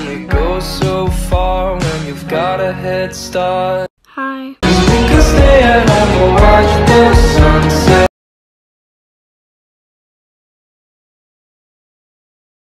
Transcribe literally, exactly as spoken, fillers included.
only go so far when you've got a head start. Hi.